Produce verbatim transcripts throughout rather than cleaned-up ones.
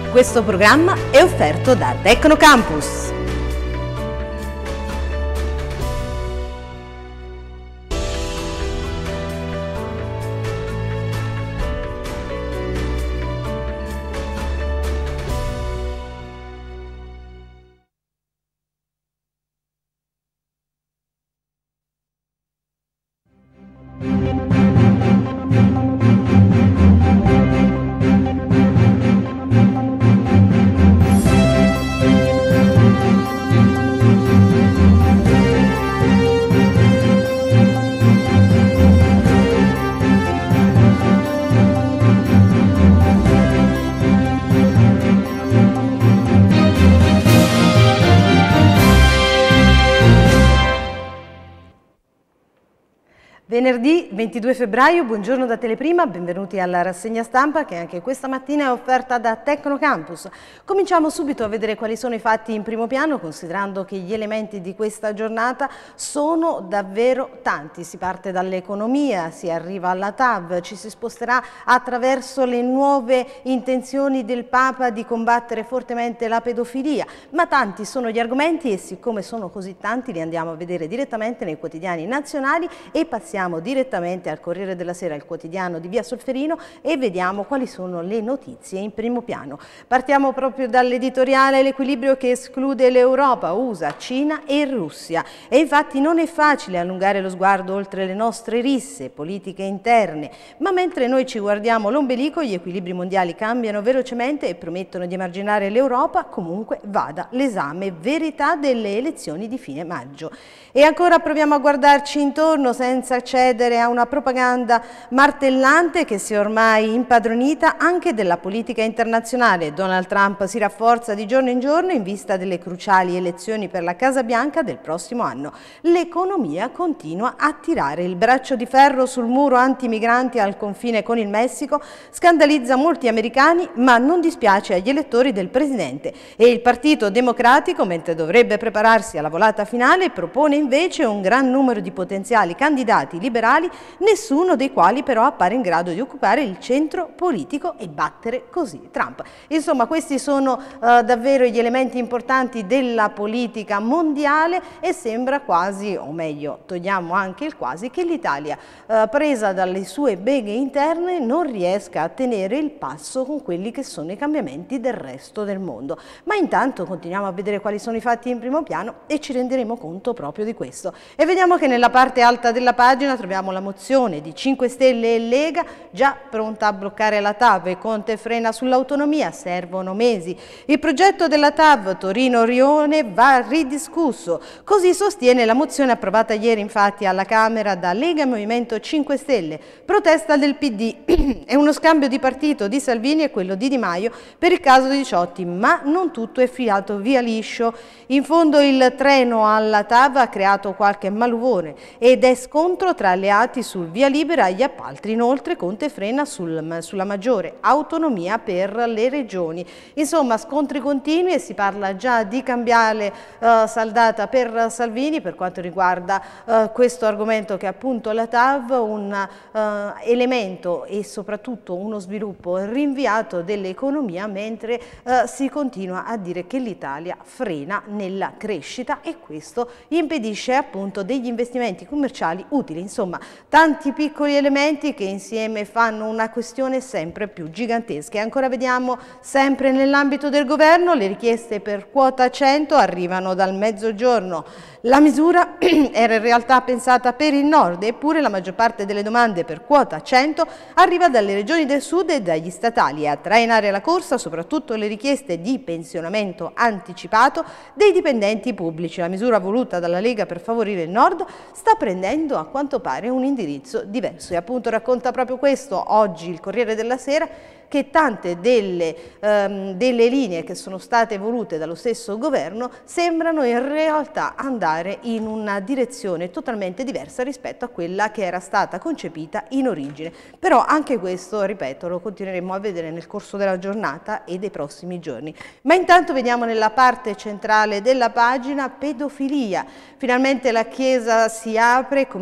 Questo programma è offerto da Tecnocampus. Venerdì ventidue febbraio, buongiorno da Teleprima, benvenuti alla rassegna stampa che anche questa mattina è offerta da Tecnocampus. Cominciamo subito a vedere quali sono i fatti in primo piano, considerando che gli elementi di questa giornata sono davvero tanti. Si parte dall'economia, si arriva alla T A V, ci si sposterà attraverso le nuove intenzioni del Papa di combattere fortemente la pedofilia, ma tanti sono gli argomenti e siccome sono così tanti li andiamo a vedere direttamente nei quotidiani nazionali e passiamo direttamente al Corriere della Sera, il quotidiano di Via Solferino, e vediamo quali sono le notizie in primo piano. Partiamo proprio dall'editoriale L'equilibrio che esclude l'Europa, U S A, Cina e Russia. E infatti non è facile allungare lo sguardo oltre le nostre risse politiche interne, ma mentre noi ci guardiamo l'ombelico, gli equilibri mondiali cambiano velocemente e promettono di emarginare l'Europa, comunque vada l'esame verità delle elezioni di fine maggio. E ancora proviamo a guardarci intorno senza cedere a una propaganda martellante che si è ormai impadronita anche della politica internazionale. Donald Trump si rafforza di giorno in giorno in vista delle cruciali elezioni per la Casa Bianca del prossimo anno. L'economia continua a tirare il braccio di ferro sul muro antimigranti al confine con il Messico, scandalizza molti americani ma non dispiace agli elettori del presidente. E il Partito Democratico, mentre dovrebbe prepararsi alla volata finale, propone invece un gran numero di potenziali candidati liberali, nessuno dei quali però appare in grado di occupare il centro politico e battere così Trump. Insomma, questi sono uh, davvero gli elementi importanti della politica mondiale e sembra quasi, o meglio, togliamo anche il quasi, che l'Italia, uh, presa dalle sue beghe interne, non riesca a tenere il passo con quelli che sono i cambiamenti del resto del mondo. Ma intanto continuiamo a vedere quali sono i fatti in primo piano e ci renderemo conto proprio di questo. E vediamo che nella parte alta della pagina troviamo la mozione di cinque Stelle e Lega già pronta a bloccare la T A V e Conte frena sull'autonomia, servono mesi. Il progetto della T A V Torino-Rione va ridiscusso, così sostiene la mozione approvata ieri infatti alla Camera da Lega e Movimento cinque Stelle. Protesta del P D, è uno scambio di partito di Salvini e quello di Di Maio per il caso di Ciotti, ma non tutto è filato via liscio. In fondo il treno alla T A V ha creato qualche malumore ed è scontro tra alleati sul via libera agli appalti. Inoltre Conte frena sul, sulla maggiore autonomia per le regioni. Insomma, scontri continui e si parla già di cambiale uh, saldata per Salvini per quanto riguarda uh, questo argomento che è appunto la T A V, un uh, elemento e soprattutto uno sviluppo rinviato dell'economia, mentre uh, si continua a dire che l'Italia frena nella crescita e questo impedisce appunto degli investimenti commerciali utili. Insomma, tanti piccoli elementi che insieme fanno una questione sempre più gigantesca. E ancora vediamo sempre nell'ambito del governo, le richieste per quota cento arrivano dal mezzogiorno. La misura era in realtà pensata per il nord, eppure la maggior parte delle domande per quota cento arriva dalle regioni del sud e dagli statali, e a trainare la corsa soprattutto le richieste di pensionamento anticipato dei dipendenti pubblici. La misura voluta dalla Lega per favorire il nord sta prendendo a quanto pare un indirizzo diverso e appunto racconta proprio questo oggi il Corriere della Sera, che tante delle, um, delle linee che sono state volute dallo stesso governo sembrano in realtà andare in una direzione totalmente diversa rispetto a quella che era stata concepita in origine. Però anche questo, ripeto, lo continueremo a vedere nel corso della giornata e dei prossimi giorni. Ma intanto vediamo nella parte centrale della pagina pedofilia. Finalmente la Chiesa si apre e comincia a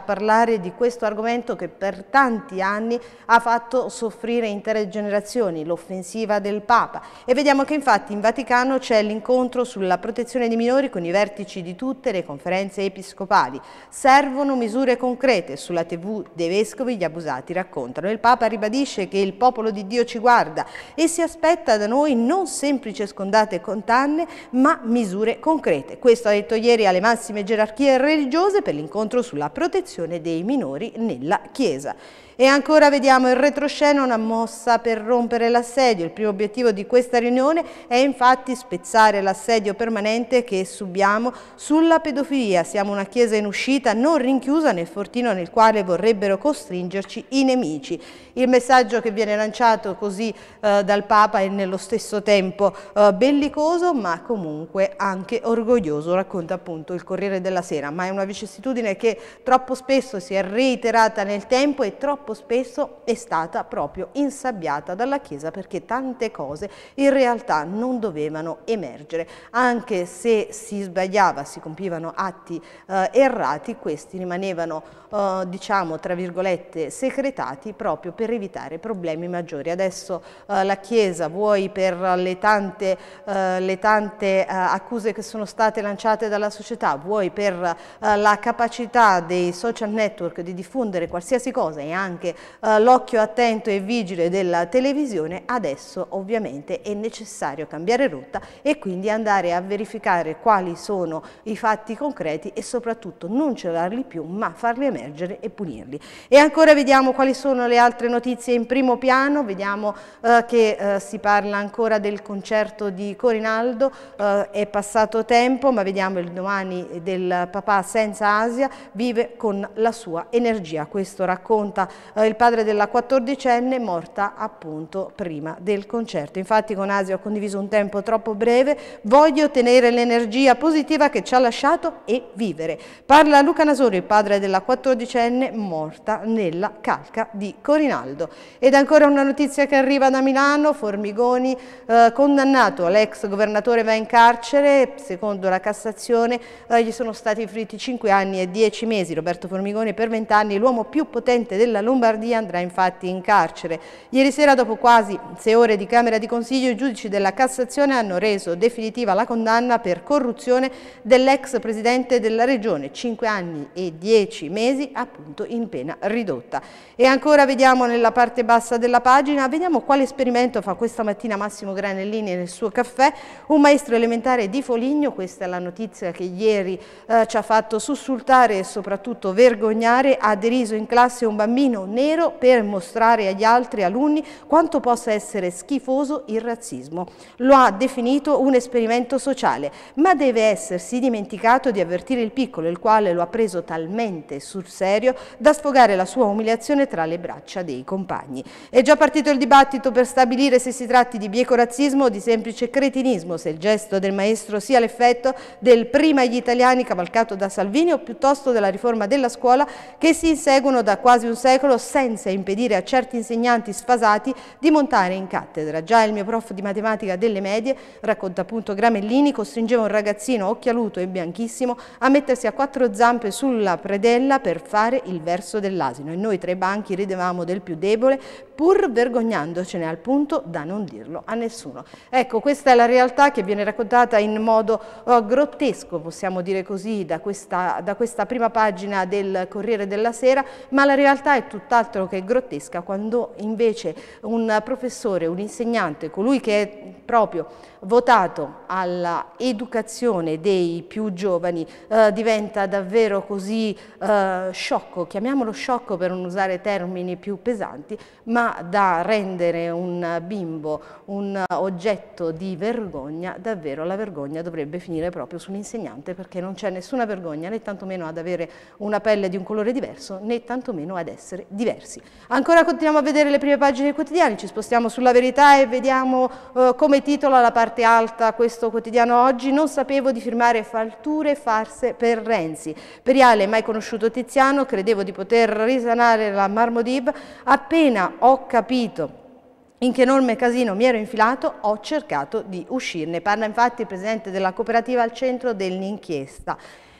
parlare di questo argomento che per tanti anni ha fatto soffrire intere generazioni, l'offensiva del Papa. E vediamo che infatti in Vaticano c'è l'incontro sulla protezione dei minori con i vertici di tutte le conferenze episcopali. Servono misure concrete, sulla tivù dei vescovi gli abusati raccontano. Il Papa ribadisce che il popolo di Dio ci guarda e si aspetta da noi non semplici scondate condanne, ma misure concrete. Questo ha detto ieri alle massime gerarchie religiose per l'incontro sulla protezione dei minori nella Chiesa. E ancora vediamo il retroscena, una mossa per rompere l'assedio. Il primo obiettivo di questa riunione è infatti spezzare l'assedio permanente che subiamo sulla pedofilia. Siamo una chiesa in uscita, non rinchiusa nel fortino nel quale vorrebbero costringerci i nemici. Il messaggio che viene lanciato così eh, dal Papa è nello stesso tempo eh, bellicoso, ma comunque anche orgoglioso, racconta appunto il Corriere della Sera. Ma è una vicissitudine che troppo spesso si è reiterata nel tempo e troppo spesso è stata proprio insabbiata dalla Chiesa, perché tante cose in realtà non dovevano emergere. Anche se si sbagliava, si compivano atti eh, errati, questi rimanevano eh, diciamo tra virgolette secretati proprio per evitare problemi maggiori. Adesso eh, la Chiesa, vuoi per le tante, eh, le tante eh, accuse che sono state lanciate dalla società, vuoi per eh, la capacità dei social network di diffondere qualsiasi cosa e anche anche eh, l'occhio attento e vigile della televisione, adesso ovviamente è necessario cambiare rotta e quindi andare a verificare quali sono i fatti concreti e soprattutto non celarli più, ma farli emergere e punirli. E ancora vediamo quali sono le altre notizie in primo piano. Vediamo eh, che eh, si parla ancora del concerto di Corinaldo, eh, è passato tempo, ma vediamo il domani del papà senza Asia, vive con la sua energia. Questo racconta eh, il padre della quattordicenne morta appunto prima del concerto. Infatti con Asia ho condiviso un tempo troppo breve, voglio tenere l'energia positiva che ci ha lasciato e vivere. Parla Luca Nasori, il padre della quattordicenne morta nella calca di Corinaldo. Ed ancora una notizia che arriva da Milano, Formigoni eh, condannato, l'ex governatore va in carcere, secondo la Cassazione eh, gli sono stati inflitti cinque anni e dieci mesi. Roberto Formigoni per venti anni, l'uomo più potente della Lombardia, andrà infatti in carcere. Ieri sera, dopo quasi sei ore di Camera di Consiglio, i giudici della Cassazione hanno reso definitiva la condanna per corruzione dell'ex presidente della Regione, cinque anni e dieci mesi appunto in pena ridotta. E ancora vediamo nella parte bassa della pagina, vediamo quale esperimento fa questa mattina Massimo Granellini nel suo caffè. Un maestro elementare di Foligno, questa è la notizia che ieri eh, ci ha fatto sussultare e soprattutto vergognare, ha deriso in classe un bambino nero per mostrare agli altri alunni quanto possa essere schifoso il razzismo. Lo ha definito un esperimento sociale, ma deve essersi dimenticato di avvertire il piccolo, il quale lo ha preso talmente sul serio da sfogare la sua umiliazione tra le braccia dei compagni. È già partito il dibattito per stabilire se si tratti di bieco razzismo o di semplice cretinismo, se il gesto del maestro sia l'effetto del prima gli italiani cavalcato da Salvini o piuttosto della riforma della scuola che si inseguono da quasi un secolo senza impedire a certi insegnanti sfasati di montare in cattedra. Già il mio prof di matematica delle medie, racconta appunto Gramellini, costringeva un ragazzino occhialuto e bianchissimo a mettersi a quattro zampe sulla predella per fare il verso dell'asino e noi tra i banchi ridevamo del più debole pur vergognandocene al punto da non dirlo a nessuno. Ecco, questa è la realtà che viene raccontata in modo uh, grottesco, possiamo dire così, da questa, da questa prima pagina del Corriere della Sera, ma la realtà è tutt'altro che grottesca quando invece un professore, un insegnante, colui che è proprio votato alla educazione dei più giovani, eh, diventa davvero così eh, sciocco, chiamiamolo sciocco per non usare termini più pesanti, ma da rendere un bimbo un oggetto di vergogna. Davvero la vergogna dovrebbe finire proprio sull'insegnante, perché non c'è nessuna vergogna né tantomeno ad avere una pelle di un colore diverso né tantomeno ad essere diversi. Ancora continuiamo a vedere le prime pagine dei quotidiani, ci spostiamo sulla Verità e vediamo eh, come titola la parte alta questo quotidiano oggi: non sapevo di firmare falture farse per Renzi. Periale, mai conosciuto Tiziano, credevo di poter risanare la Marmodib, appena ho capito in che enorme casino mi ero infilato, ho cercato di uscirne. Parla infatti il presidente della cooperativa al centro dell'inchiesta.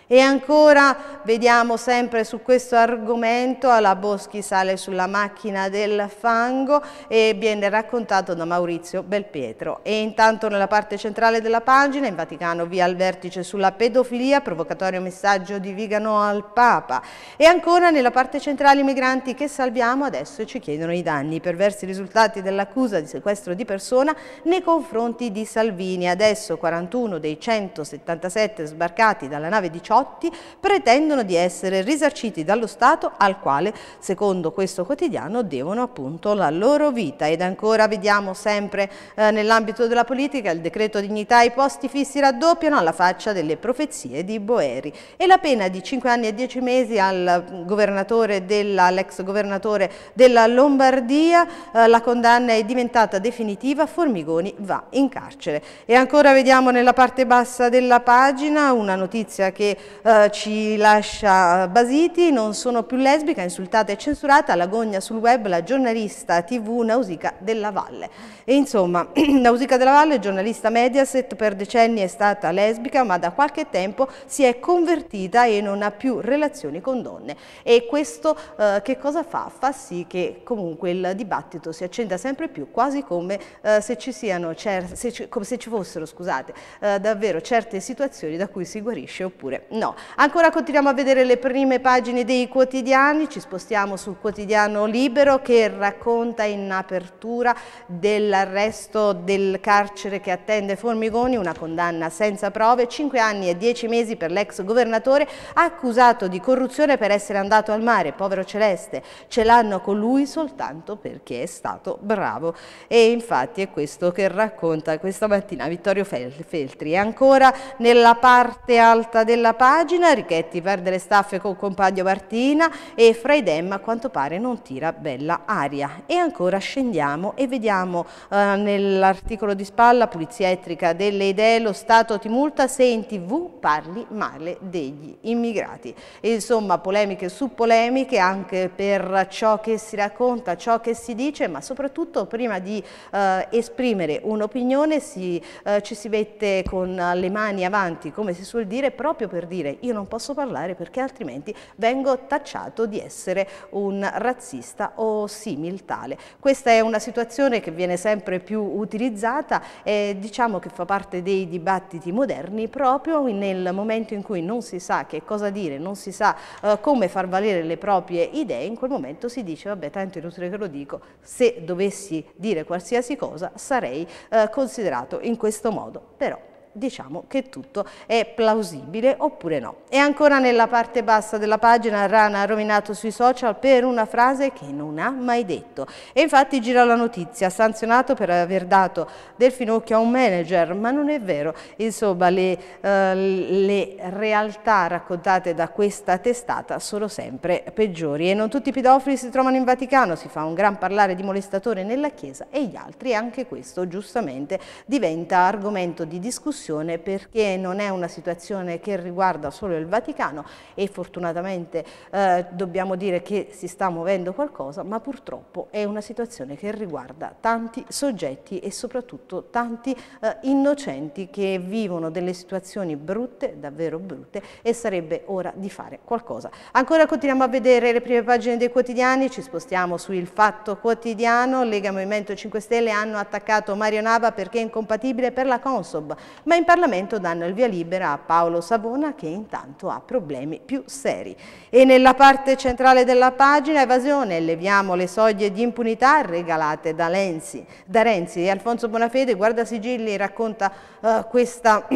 E ancora vediamo sempre su questo argomento, la Boschi sale sulla macchina del fango e viene raccontato da Maurizio Belpietro. E intanto nella parte centrale della pagina, in Vaticano via al vertice sulla pedofilia, provocatorio messaggio di Vigano al Papa. E ancora nella parte centrale i migranti che salviamo adesso ci chiedono i danni, i perversi risultati dell'accusa di sequestro di persona nei confronti di Salvini. Adesso quarantuno dei centosettantasette sbarcati dalla nave diciotto pretendono di essere risarciti dallo Stato al quale, secondo questo quotidiano, devono appunto la loro vita. Ed ancora vediamo sempre eh, nell'ambito della politica il decreto dignità, i posti fissi raddoppiano alla faccia delle profezie di Boeri e la pena di cinque anni e dieci mesi al governatore della, all'ex governatore della Lombardia, eh, la condanna è diventata definitiva, Formigoni va in carcere. E ancora vediamo nella parte bassa della pagina una notizia che Uh, ci lascia basiti: non sono più lesbica, insultata e censurata, l'agonia sul web la giornalista tivù Nausicaa Della Valle. E insomma, Nausicaa Della Valle, giornalista Mediaset, per decenni è stata lesbica, ma da qualche tempo si è convertita e non ha più relazioni con donne. E questo uh, che cosa fa? Fa sì che comunque il dibattito si accenda sempre più, quasi come uh, se ci siano se ci, come se ci fossero, scusate, uh, davvero certe situazioni da cui si guarisce oppure no. Ancora continuiamo a vedere le prime pagine dei quotidiani, ci spostiamo sul quotidiano Libero che racconta in apertura dell'arresto del carcere che attende Formigoni, una condanna senza prove, cinque anni e dieci mesi per l'ex governatore accusato di corruzione per essere andato al mare, povero Celeste, ce l'hanno con lui soltanto perché è stato bravo. E infatti è questo che racconta questa mattina Vittorio Feltri. E ancora nella parte alta della pagina, Richetti perde le staffe col compagno Martina e fra i Dem a quanto pare non tira bella aria. E ancora scendiamo e vediamo eh, nell'articolo di spalla, pulizia etnica delle idee, lo Stato ti multa se in tv parli male degli immigrati. E insomma polemiche su polemiche anche per ciò che si racconta, ciò che si dice, ma soprattutto prima di eh, esprimere un'opinione si, eh, ci si mette con le mani avanti, come si suol dire, proprio per dire io non posso parlare perché altrimenti vengo tacciato di essere un razzista o simil tale. Questa è una situazione che viene sempre più utilizzata e diciamo che fa parte dei dibattiti moderni proprio nel momento in cui non si sa che cosa dire, non si sa uh, come far valere le proprie idee, in quel momento si dice vabbè tanto è inutile che lo dico, se dovessi dire qualsiasi cosa sarei uh, considerato in questo modo, però diciamo che tutto è plausibile oppure no. E ancora nella parte bassa della pagina, Rana ha rovinato sui social per una frase che non ha mai detto. E infatti gira la notizia, sanzionato per aver dato del finocchio a un manager, ma non è vero. Insomma, le, eh, le realtà raccontate da questa testata sono sempre peggiori. E non tutti i pedofili si trovano in Vaticano, si fa un gran parlare di molestatore nella Chiesa e gli altri, e anche questo giustamente diventa argomento di discussione perché non è una situazione che riguarda solo il Vaticano e fortunatamente eh, dobbiamo dire che si sta muovendo qualcosa, ma purtroppo è una situazione che riguarda tanti soggetti e soprattutto tanti eh, innocenti che vivono delle situazioni brutte, davvero brutte, e sarebbe ora di fare qualcosa. Ancora continuiamo a vedere le prime pagine dei quotidiani, ci spostiamo su Il Fatto Quotidiano. Lega Movimento cinque Stelle hanno attaccato Mario Nava perché è incompatibile per la Consob, ma in Parlamento danno il via libera a Paolo Savona che intanto ha problemi più seri. E nella parte centrale della pagina, evasione, leviamo le soglie di impunità regalate da Renzi. Da Renzi. E Alfonso Bonafede, Guardasigilli, racconta uh, questa...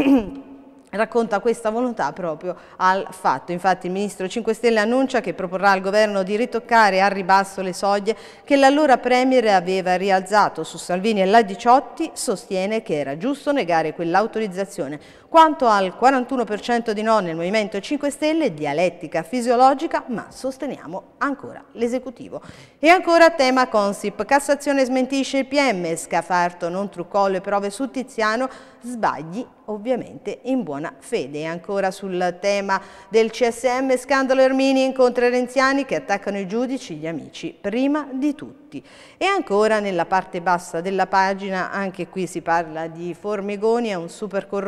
racconta questa volontà proprio al Fatto. Infatti il ministro cinque Stelle annuncia che proporrà al governo di ritoccare al ribasso le soglie che l'allora premier aveva rialzato su Salvini e la Diciotti, sostiene che era giusto negare quell'autorizzazione. Quanto al quarantuno per cento di no nel Movimento cinque Stelle, dialettica fisiologica, ma sosteniamo ancora l'esecutivo. E ancora tema Consip, Cassazione smentisce il P M, Scafarto non truccò le prove su Tiziano, sbagli ovviamente in buona fede. E ancora sul tema del C S M, scandalo Ermini, incontra i renziani che attaccano i giudici, gli amici prima di tutti. E ancora nella parte bassa della pagina, anche qui si parla di Formigoni, è un super corrotto per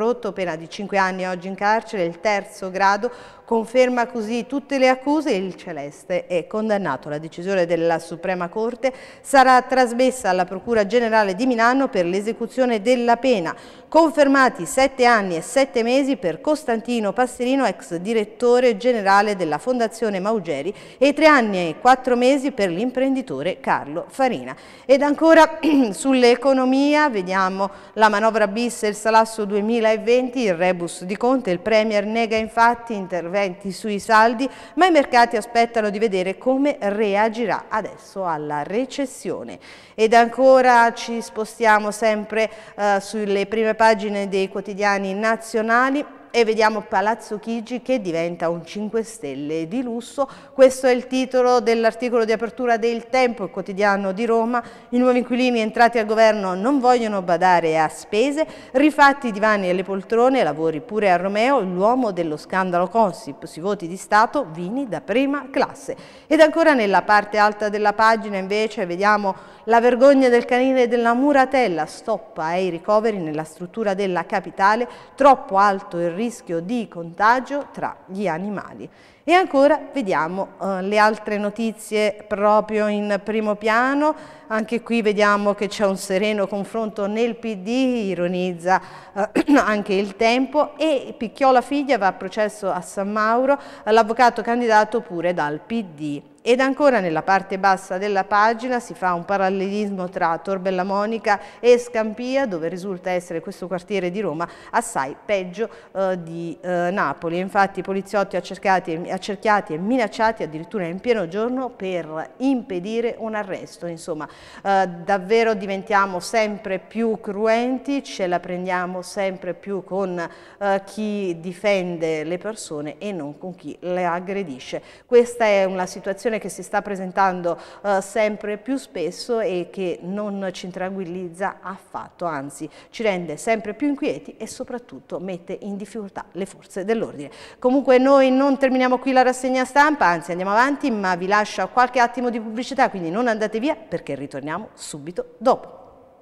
pena di cinque anni oggi in carcere, il terzo grado conferma così tutte le accuse. Il Celeste è condannato. La decisione della Suprema Corte sarà trasmessa alla Procura Generale di Milano per l'esecuzione della pena. Confermati sette anni e sette mesi per Costantino Passerino, ex direttore generale della Fondazione Maugeri, e tre anni e quattro mesi per l'imprenditore Carlo Farina. Ed ancora sull'economia vediamo la manovra bis e il salasso duemilaventi, il rebus di Conte. Il Premier nega infatti interventi sui saldi, ma i mercati aspettano di vedere come reagirà adesso alla recessione. Ed ancora ci spostiamo sempre eh, sulle prime pagine dei quotidiani nazionali e vediamo Palazzo Chigi che diventa un cinque Stelle di lusso. Questo è il titolo dell'articolo di apertura del Tempo, il quotidiano di Roma. I nuovi inquilini entrati al governo non vogliono badare a spese, rifatti i divani e le poltrone, lavori pure a Romeo, l'uomo dello scandalo Consip, sui voti di Stato, vini da prima classe. Ed ancora nella parte alta della pagina invece vediamo la vergogna del canile della Muratella, stoppa ai ricoveri nella struttura della capitale, troppo alto il rischio di contagio tra gli animali. E ancora vediamo uh, le altre notizie proprio in primo piano. Anche qui vediamo che c'è un sereno confronto nel P D, ironizza uh, anche il Tempo, e Picchiola figlia va a processo a San Mauro, l'avvocato candidato pure dal P D. Ed ancora nella parte bassa della pagina si fa un parallelismo tra Tor Bella Monica e Scampia, dove risulta essere questo quartiere di Roma assai peggio uh, di uh, Napoli. Infatti i poliziotti accerchiati, accerchiati e minacciati addirittura in pieno giorno per impedire un arresto. Insomma, uh, davvero diventiamo sempre più cruenti, ce la prendiamo sempre più con uh, chi difende le persone e non con chi le aggredisce. Questa è una situazione che si sta presentando uh, sempre più spesso e che non ci tranquillizza affatto, anzi ci rende sempre più inquieti e soprattutto mette in difficoltà le forze dell'ordine. Comunque noi non terminiamo qui la rassegna stampa, anzi andiamo avanti, ma vi lascio qualche attimo di pubblicità, quindi non andate via perché ritorniamo subito dopo.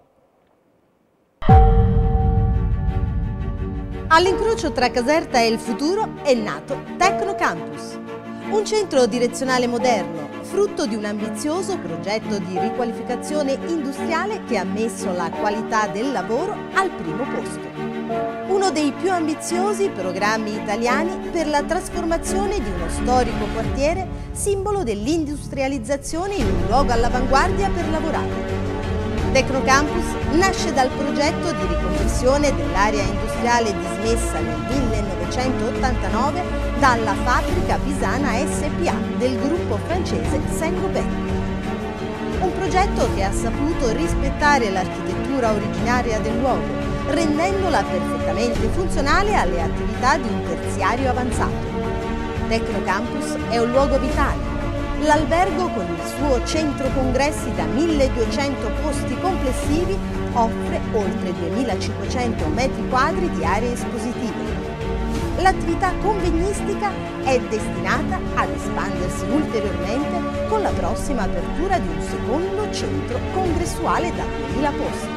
All'incrocio tra Caserta e il futuro è nato Tecnocampus. Un centro direzionale moderno, frutto di un ambizioso progetto di riqualificazione industriale che ha messo la qualità del lavoro al primo posto. Uno dei più ambiziosi programmi italiani per la trasformazione di uno storico quartiere, simbolo dell'industrializzazione in un luogo all'avanguardia per lavorare. Tecnocampus nasce dal progetto di riconversione dell'area industriale dismessa nel millenovecentottantanove dalla fabbrica pisana S P A del gruppo francese Saint-Gobain. Un progetto che ha saputo rispettare l'architettura originaria del luogo, rendendola perfettamente funzionale alle attività di un terziario avanzato. Tecnocampus è un luogo vitale. L'albergo, con il suo centro congressi da milleduecento posti complessivi, offre oltre duemilacinquecento metri quadri di aree espositive. L'attività convegnistica è destinata ad espandersi ulteriormente con la prossima apertura di un secondo centro congressuale da duemila posti.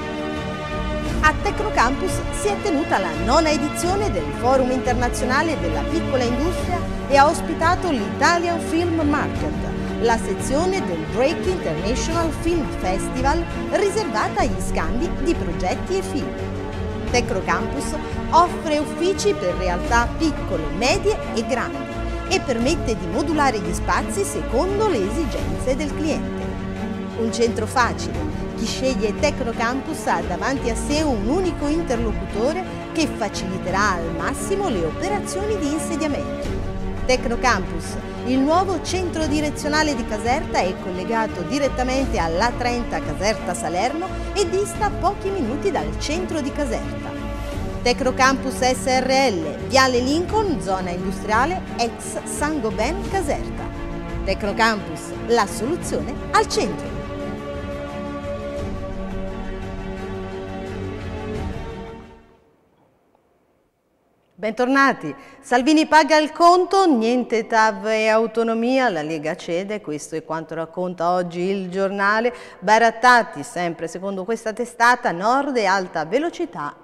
A Tecnocampus si è tenuta la nona edizione del Forum internazionale della piccola industria e ha ospitato l'Italian Film Market, la sezione del Drake International Film Festival riservata agli scambi di progetti e film. Tecnocampus offre uffici per realtà piccole, medie e grandi e permette di modulare gli spazi secondo le esigenze del cliente. Un centro facile. Chi sceglie Tecnocampus ha davanti a sé un unico interlocutore che faciliterà al massimo le operazioni di insediamento. Tecnocampus, il nuovo centro direzionale di Caserta, è collegato direttamente all'A trenta Caserta-Salerno e dista pochi minuti dal centro di Caserta. Tecnocampus S R L, Viale Lincoln, zona industriale, ex Saint-Gobain Caserta. Tecnocampus, la soluzione al centro. Bentornati. Salvini paga il conto, niente T A V e autonomia, la Lega cede, questo è quanto racconta oggi il giornale. Barattati, sempre secondo questa testata, nord e alta velocità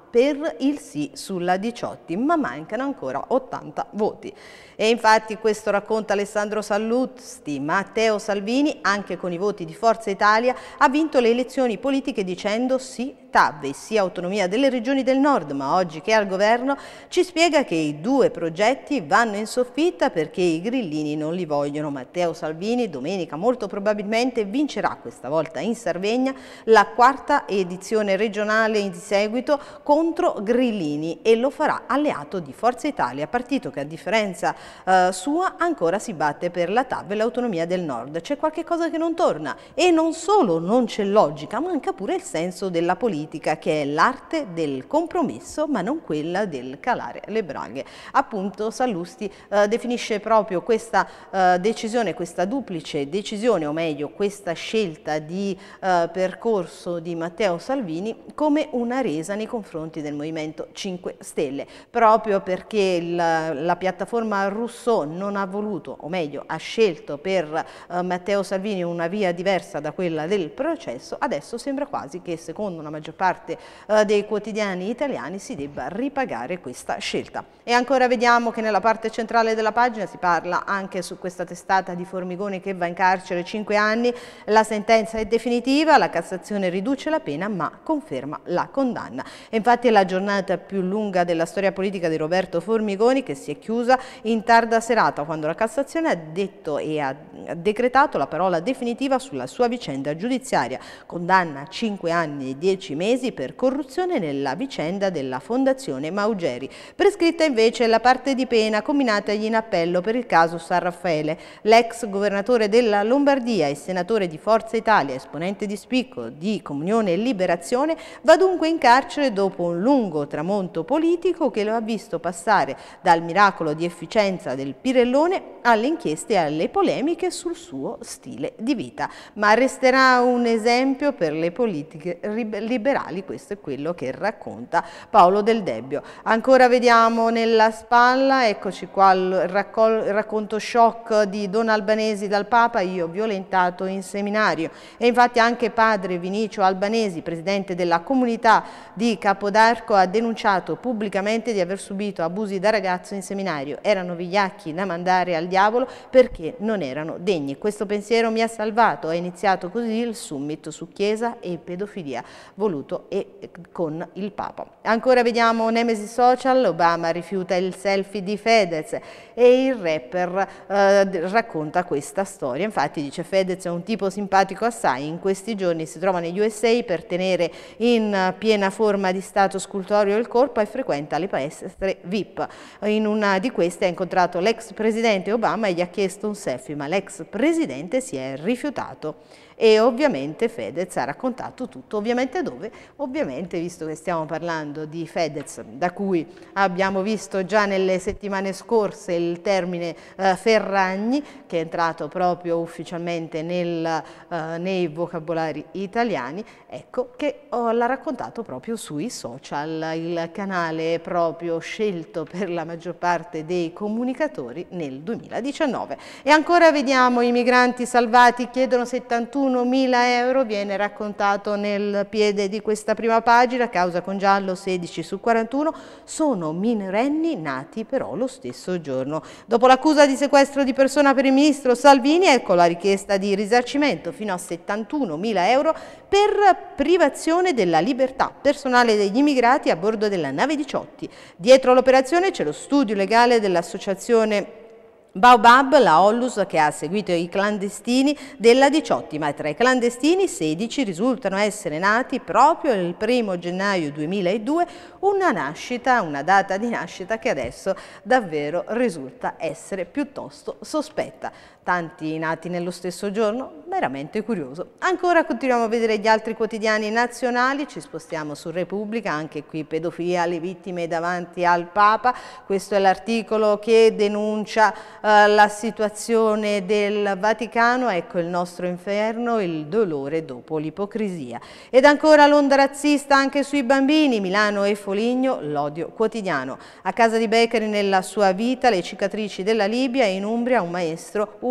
per il sì sulla Diciotti, ma mancano ancora ottanta voti. E infatti questo racconta Alessandro Sallusti: Matteo Salvini, anche con i voti di Forza Italia, ha vinto le elezioni politiche dicendo sì T A V, sì autonomia delle regioni del nord, ma oggi che è al governo ci spiega che i due progetti vanno in soffitta perché i grillini non li vogliono. Matteo Salvini domenica molto probabilmente vincerà, questa volta in Sardegna, la quarta edizione regionale in seguito contro grillini, e lo farà alleato di Forza Italia, partito che a differenza eh, sua ancora si batte per la T A V e l'autonomia del nord. C'è qualche cosa che non torna, e non solo non c'è logica, manca pure il senso della politica, che è l'arte del compromesso ma non quella del calare le braghe. Appunto Sallusti eh, definisce proprio questa eh, decisione, questa duplice decisione, o meglio questa scelta di eh, percorso di Matteo Salvini, come una resa nei confronti del Movimento cinque Stelle, proprio perché il, la piattaforma Rousseau non ha voluto, o meglio ha scelto per eh, Matteo Salvini una via diversa da quella del processo. Adesso sembra quasi che, secondo una maggior parte eh, dei quotidiani italiani, si debba ripagare questa scelta. E ancora vediamo che nella parte centrale della pagina si parla anche su questa testata di Formigoni, che va in carcere cinque anni, la sentenza è definitiva, la Cassazione riduce la pena ma conferma la condanna. E infatti è la giornata più lunga della storia politica di Roberto Formigoni, che si è chiusa in tarda serata quando la Cassazione ha detto e ha decretato la parola definitiva sulla sua vicenda giudiziaria, condanna a cinque anni e dieci mesi per corruzione nella vicenda della Fondazione Maugeri. Prescritta invece la parte di pena comminatagli in appello per il caso San Raffaele. L'ex governatore della Lombardia e senatore di Forza Italia, esponente di spicco di Comunione e Liberazione, va dunque in carcere dopo un lungo tramonto politico che lo ha visto passare dal miracolo di efficienza del Pirellone alle inchieste e alle polemiche sul suo stile di vita. Ma resterà un esempio per le politiche liberali, questo è quello che racconta Paolo Del Debbio. Ancora vediamo nella spalla, eccoci qua, il, il racconto shock di Don Albanesi dal Papa: io violentato in seminario. E infatti anche padre Vinicio Albanesi, presidente della comunità di Capodarco, ha denunciato pubblicamente di aver subito abusi da ragazzo in seminario. Erano vigliacchi da mandare al diavolo perché non erano degni. Questo pensiero mi ha salvato. È iniziato così il summit su Chiesa e pedofilia voluto e con il Papa. Ancora vediamo Nemesi Social: Obama rifiuta il selfie di Fedez, e il rapper eh, racconta questa storia. Infatti dice: Fedez è un tipo simpatico assai, in questi giorni si trova negli U S A per tenere in piena forma di stato scultoreo il corpo e frequenta le palestre V I P. In una di queste ha incontrato l'ex presidente Obama e gli ha chiesto un selfie, ma l'ex presidente si è rifiutato. E ovviamente Fedez ha raccontato tutto. Ovviamente dove? Ovviamente, visto che stiamo parlando di Fedez, da cui abbiamo visto già nelle settimane scorse il termine eh, Ferragni, che è entrato proprio ufficialmente nel, eh, nei vocabolari italiani, ecco che oh, l'ha raccontato proprio sui social, il canale proprio scelto per la maggior parte dei comunicatori nel duemiladiciannove. E ancora vediamo i migranti salvati chiedono settantunomila euro, viene raccontato nel piede di questa prima pagina. Causa con giallo sedici su quarantuno, sono minorenni nati però lo stesso giorno. Dopo l'accusa di sequestro di persona per il ministro Salvini, ecco la richiesta di risarcimento fino a settantunomila euro per privazione della libertà personale degli immigrati a bordo della nave Diciotti. Dietro l'operazione c'è lo studio legale dell'associazione Baobab, la Ollus, che ha seguito i clandestini della Diciotti, ma tra i clandestini sedici risultano essere nati proprio il primo gennaio duemiladue, una nascita, una data di nascita che adesso davvero risulta essere piuttosto sospetta. Tanti nati nello stesso giorno? Veramente curioso. Ancora continuiamo a vedere gli altri quotidiani nazionali, ci spostiamo su Repubblica, anche qui pedofilia, le vittime davanti al Papa. Questo è l'articolo che denuncia eh, la situazione del Vaticano, ecco il nostro inferno, il dolore dopo l'ipocrisia. Ed ancora l'onda razzista anche sui bambini, Milano e Foligno, l'odio quotidiano. A casa di Beccari nella sua vita, le cicatrici della Libia, e in Umbria un maestro umano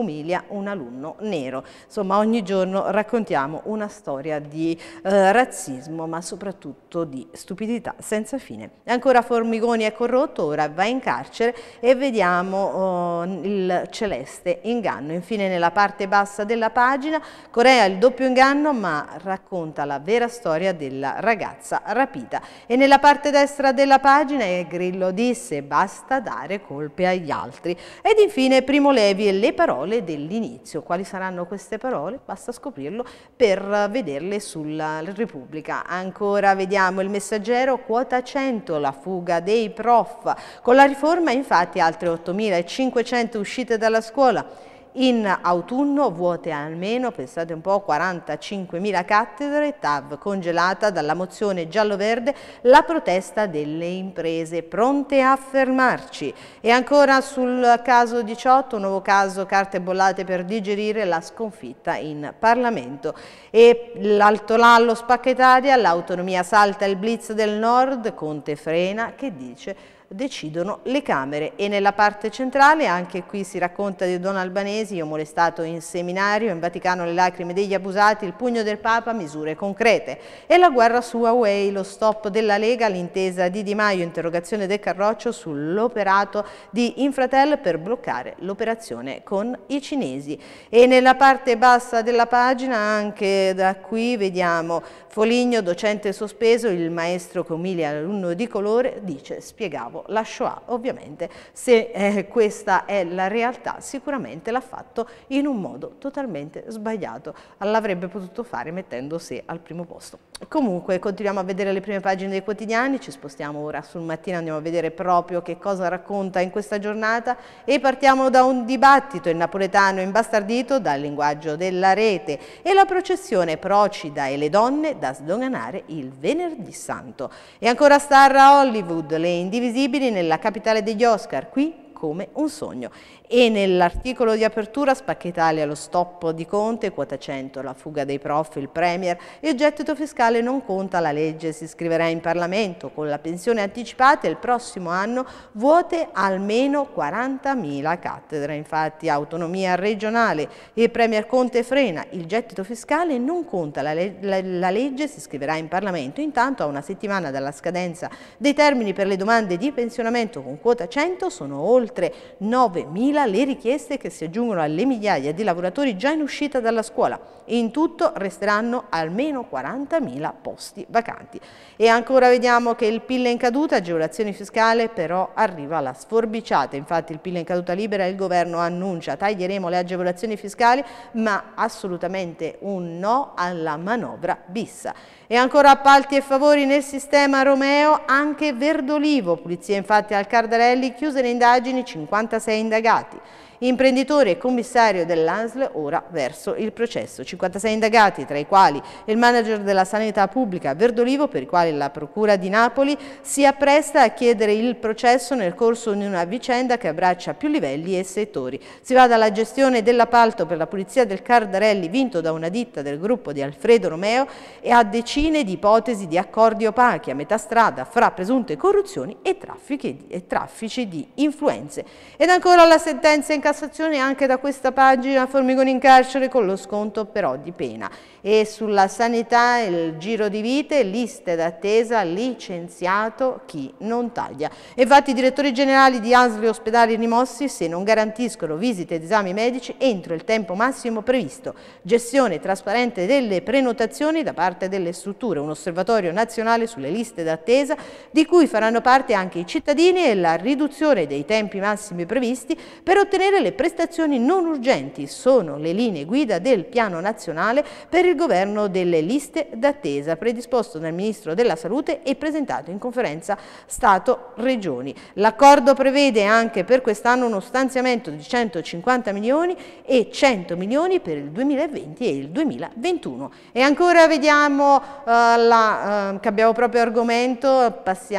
umilia un alunno nero. Insomma, ogni giorno raccontiamo una storia di eh, razzismo, ma soprattutto di stupidità senza fine. E ancora Formigoni è corrotto, ora va in carcere e vediamo oh, il celeste inganno. Infine nella parte bassa della pagina, Corea il doppio inganno, ma racconta la vera storia della ragazza rapita. E nella parte destra della pagina è Grillo disse basta dare colpe agli altri. Ed infine Primo Levi e le parole dell'inizio. Quali saranno queste parole? Basta scoprirlo per vederle sulla Repubblica. Ancora vediamo il Messaggero, quota cento, la fuga dei prof. Con la riforma infatti altre ottomilacinquecento uscite dalla scuola. In autunno vuote almeno, pensate un po', quarantacinquemila cattedre, T A V congelata dalla mozione giallo-verde, la protesta delle imprese pronte a fermarci. E ancora sul caso diciotto, un nuovo caso, carte bollate per digerire la sconfitta in Parlamento. E l'Alto Lallo spacca Italia, l'autonomia salta il blitz del nord, Conte frena, che dice decidono le Camere. E nella parte centrale anche qui si racconta di Don Albanesi, io molestato in seminario, in Vaticano le lacrime degli abusati, il pugno del Papa, misure concrete. E la guerra su Huawei, lo stop della Lega, l'intesa di Di Maio, interrogazione del Carroccio sull'operato di Infratel per bloccare l'operazione con i cinesi. E nella parte bassa della pagina anche da qui vediamo Foligno, docente sospeso, il maestro che umilia l'alunno di colore, dice spiegavo la Shoah. Ovviamente se eh, questa è la realtà sicuramente l'ha fatto in un modo totalmente sbagliato, l'avrebbe potuto fare mettendo sé al primo posto. Comunque continuiamo a vedere le prime pagine dei quotidiani, ci spostiamo ora sul Mattino, andiamo a vedere proprio che cosa racconta in questa giornata e partiamo da un dibattito in napoletano imbastardito dal linguaggio della rete e la processione Procida e le donne da sdoganare il venerdì santo. E ancora star a Hollywood, le indivisibili nella capitale degli Oscar, qui come un sogno. E nell'articolo di apertura Spacca Italia, lo stop di Conte, quota cento, la fuga dei prof, il Premier, il gettito fiscale non conta, la legge si scriverà in Parlamento, con la pensione anticipata il prossimo anno vuote almeno quarantamila cattedre, infatti autonomia regionale, il Premier Conte frena, il gettito fiscale non conta, la, le la, la legge si scriverà in Parlamento, intanto a una settimana dalla scadenza dei termini per le domande di pensionamento con quota cento sono oltre novemila le richieste che si aggiungono alle migliaia di lavoratori già in uscita dalla scuola. In tutto resteranno almeno quarantamila posti vacanti. E ancora vediamo che il P I L è in caduta, agevolazioni fiscali, però arriva la sforbiciata. Infatti il P I L è in caduta libera e il governo annuncia taglieremo le agevolazioni fiscali, ma assolutamente un no alla manovra bis. E ancora appalti e favori nel sistema Romeo, anche Verdolivo, pulizia infatti al Cardarelli, chiuse le indagini, cinquantasei indagati. Imprenditore e commissario dell'A S L ora verso il processo, cinquantasei indagati, tra i quali il manager della sanità pubblica Verdolivo, per i quali la procura di Napoli si appresta a chiedere il processo nel corso di una vicenda che abbraccia più livelli e settori. Si va dalla gestione dell'appalto per la pulizia del Cardarelli vinto da una ditta del gruppo di Alfredo Romeo e a decine di ipotesi di accordi opachi a metà strada fra presunte corruzioni e traffici, e traffici di influenze. Ed ancora la sentenza in Cassazione anche da questa pagina, Formigoni in carcere con lo sconto però di pena. E sulla sanità il giro di vite, liste d'attesa, licenziato chi non taglia. Infatti i direttori generali di A S L e ospedali rimossi se non garantiscono visite ed esami medici entro il tempo massimo previsto. Gestione trasparente delle prenotazioni da parte delle strutture, un osservatorio nazionale sulle liste d'attesa di cui faranno parte anche i cittadini e la riduzione dei tempi massimi previsti per ottenere le prestazioni non urgenti sono le linee guida del piano nazionale per il governo delle liste d'attesa predisposto dal Ministro della Salute e presentato in conferenza Stato-Regioni. L'accordo prevede anche per quest'anno uno stanziamento di centocinquanta milioni e cento milioni per il duemilaventi e il duemilaventuno. E ancora vediamo uh, la, uh, cambiamo proprio argomento, passiamo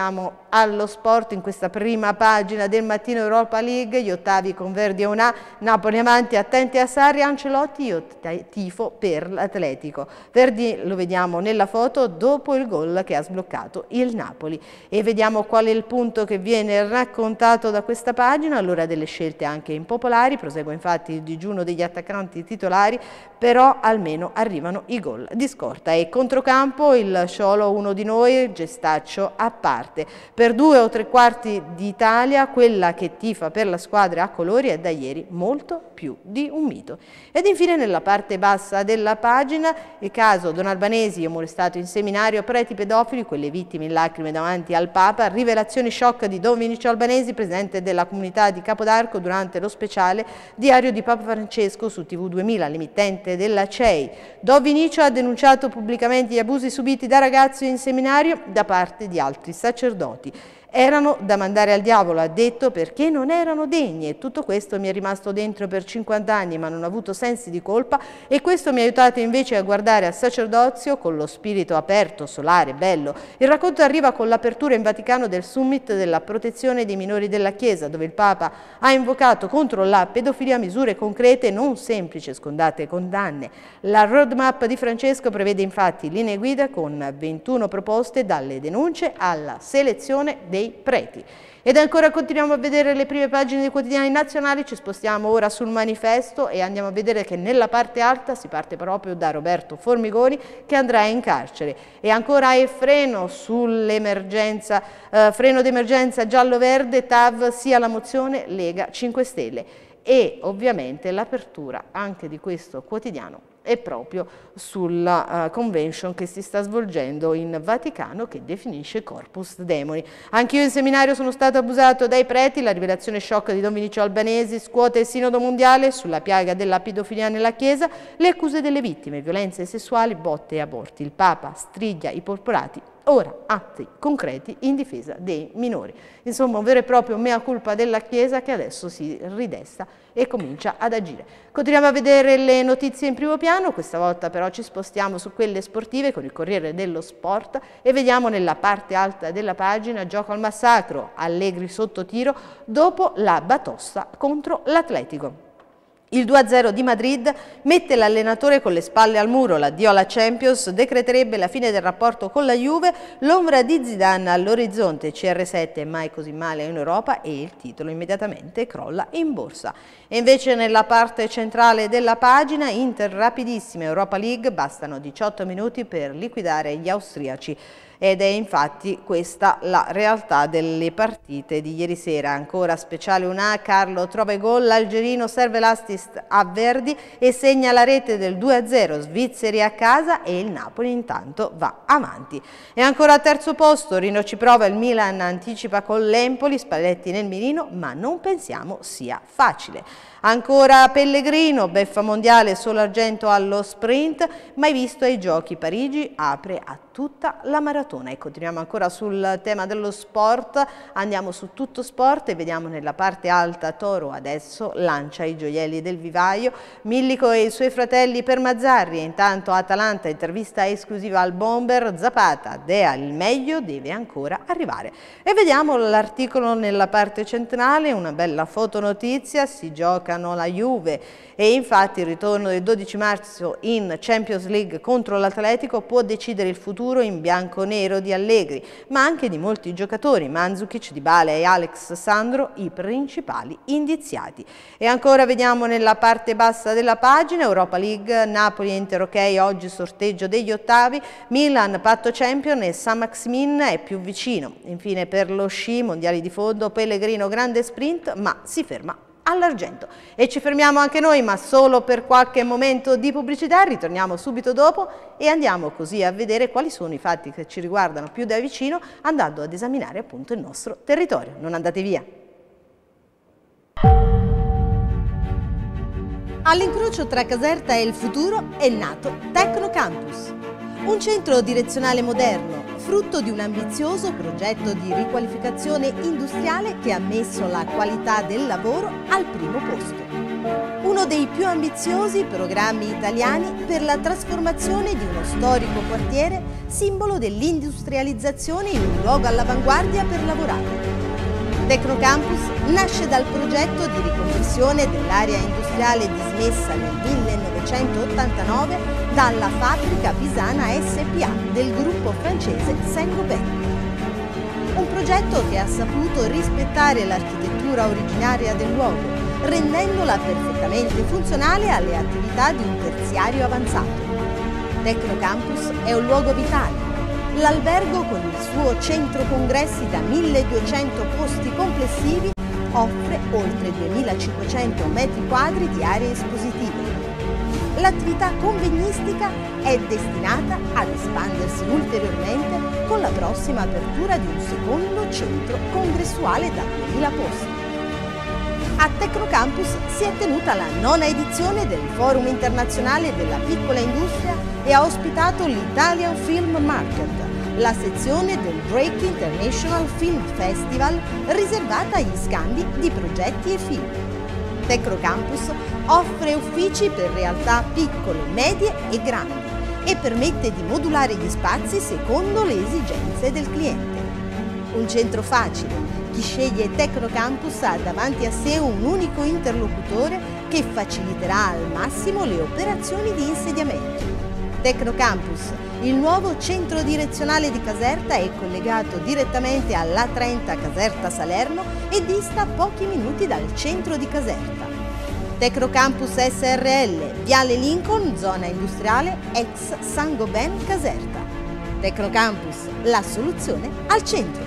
allo sport in questa prima pagina del mattino Europa League, gli ottavi con Verdi e Unà, Napoli amanti attenti a Sarri, Ancelotti, io tifo per l'Atletico. Verdi lo vediamo nella foto dopo il gol che ha sbloccato il Napoli e vediamo qual è il punto che viene raccontato da questa pagina. Allora delle scelte anche impopolari, prosegue infatti il digiuno degli attaccanti titolari, però almeno arrivano i gol di scorta e controcampo il sciolo uno di noi, gestaccio a parte. Per due o tre quarti d'Italia quella che tifa per la squadra a colori è da ieri molto più di un mito. Ed infine nella parte bassa della pagina il caso Don Albanesi, molestato in seminario, preti pedofili, quelle vittime in lacrime davanti al Papa, rivelazioni shock di Don Vinicio Albanesi, presidente della comunità di Capodarco durante lo speciale Diario di Papa Francesco su T V duemila, l'emittente della C E I. Don Vinicio ha denunciato pubblicamente gli abusi subiti da ragazzi in seminario da parte di altri sacerdoti. Erano da mandare al diavolo, ha detto, perché non erano degni e tutto questo mi è rimasto dentro per cinquanta anni ma non ho avuto sensi di colpa e questo mi ha aiutato invece a guardare al sacerdozio con lo spirito aperto, solare, bello. Il racconto arriva con l'apertura in Vaticano del summit della protezione dei minori della Chiesa, dove il Papa ha invocato contro la pedofilia misure concrete, non semplici scondate condanne. La roadmap di Francesco prevede infatti linee guida con ventuno proposte dalle denunce alla selezione dei preti. Ed ancora continuiamo a vedere le prime pagine dei quotidiani nazionali, ci spostiamo ora sul Manifesto e andiamo a vedere che nella parte alta si parte proprio da Roberto Formigoni che andrà in carcere. E ancora è freno sull'emergenza, eh, freno d'emergenza giallo-verde, T A V sia la mozione Lega cinque Stelle. E ovviamente l'apertura anche di questo quotidiano è proprio sulla uh, convention che si sta svolgendo in Vaticano che definisce Corpus Demoni. Anch'io in seminario sono stato abusato dai preti, la rivelazione shock di Don Vinicio Albanesi scuote il sinodo mondiale sulla piaga della pedofilia nella Chiesa, le accuse delle vittime, violenze sessuali, botte e aborti. Il Papa striglia i porporati, ora atti concreti in difesa dei minori. Insomma un vero e proprio mea culpa della Chiesa che adesso si ridesta e comincia ad agire. Continuiamo a vedere le notizie in primo piano, questa volta però ci spostiamo su quelle sportive con il Corriere dello Sport e vediamo nella parte alta della pagina gioco al massacro, Allegri sotto tiro dopo la batosta contro l'Atletico. Il due a zero di Madrid mette l'allenatore con le spalle al muro, l'addio alla Champions decreterebbe la fine del rapporto con la Juve, l'ombra di Zidane all'orizzonte, C R sette mai così male in Europa e il titolo immediatamente crolla in borsa. E invece nella parte centrale della pagina, Inter rapidissima, Europa League, bastano diciotto minuti per liquidare gli austriaci. Ed è infatti questa la realtà delle partite di ieri sera. Ancora speciale Unà, Carlo trova i gol, l'algerino serve l'assist a Verdi e segna la rete del due a zero, svizzeri a casa e il Napoli intanto va avanti. E ancora a terzo posto, Rino ci prova, il Milan anticipa con l'Empoli, Spalletti nel mirino, ma non pensiamo sia facile. Ancora Pellegrino, beffa mondiale, solo argento allo sprint, mai visto ai Giochi Parigi, apre a tutta la maratona. E continuiamo ancora sul tema dello sport, andiamo su Tutto Sport e vediamo nella parte alta Toro adesso lancia i gioielli del vivaio, Millico e i suoi fratelli per Mazzarri, e intanto Atalanta intervista esclusiva al bomber, Zapata, Dea il meglio deve ancora arrivare. E vediamo l'articolo nella parte centrale, una bella fotonotizia, si gioca la Juve e infatti il ritorno del dodici marzo in Champions League contro l'Atletico può decidere il futuro in bianco-nero di Allegri, ma anche di molti giocatori, Mandzukic, Dybala e Alex Sandro, i principali indiziati. E ancora vediamo nella parte bassa della pagina, Europa League, Napoli e Inter ok, oggi sorteggio degli ottavi, Milan patto champion e San Maximin è più vicino. Infine per lo sci, mondiali di fondo, Pellegrino grande sprint, ma si ferma all'argento. E ci fermiamo anche noi, ma solo per qualche momento di pubblicità, ritorniamo subito dopo e andiamo così a vedere quali sono i fatti che ci riguardano più da vicino, andando ad esaminare appunto il nostro territorio. Non andate via! All'incrocio tra Caserta e il futuro è nato Tecnocampus, un centro direzionale moderno, frutto di un ambizioso progetto di riqualificazione industriale che ha messo la qualità del lavoro al primo posto. Uno dei più ambiziosi programmi italiani per la trasformazione di uno storico quartiere, simbolo dell'industrializzazione in un luogo all'avanguardia per lavorare. Tecnocampus nasce dal progetto di riconversione dell'area industriale dismessa nel millenovecentottantanove dalla fabbrica pisana S P A del gruppo francese Saint-Gobain. Un progetto che ha saputo rispettare l'architettura originaria del luogo, rendendola perfettamente funzionale alle attività di un terziario avanzato. Tecnocampus è un luogo vitale. L'albergo, con il suo centro congressi da milleduecento posti complessivi, offre oltre duemilacinquecento metri quadri di aree espositive. L'attività convegnistica è destinata ad espandersi ulteriormente con la prossima apertura di un secondo centro congressuale da duemila posti. A Tecnocampus si è tenuta la nona edizione del Forum internazionale della piccola industria e ha ospitato l'Italian Film Market, la sezione del Drake International Film Festival riservata agli scambi di progetti e film. Tecnocampus offre uffici per realtà piccole, medie e grandi e permette di modulare gli spazi secondo le esigenze del cliente. Un centro facile. Chi sceglie Tecnocampus ha davanti a sé un unico interlocutore che faciliterà al massimo le operazioni di insediamento. Tecnocampus, il nuovo centro direzionale di Caserta, è collegato direttamente all'A trenta Caserta Salerno e dista pochi minuti dal centro di Caserta. Tecnocampus S R L, Viale Lincoln, zona industriale, ex Saint-Gobain Caserta. Tecnocampus, la soluzione al centro.